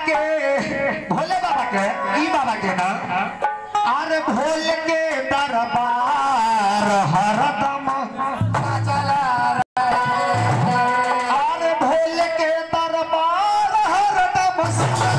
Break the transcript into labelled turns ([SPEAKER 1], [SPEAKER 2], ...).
[SPEAKER 1] भोले बाबा के ई बाबा के ना अरे भोले के दरबार हरदम चला अरे भोले के दरबार हरदम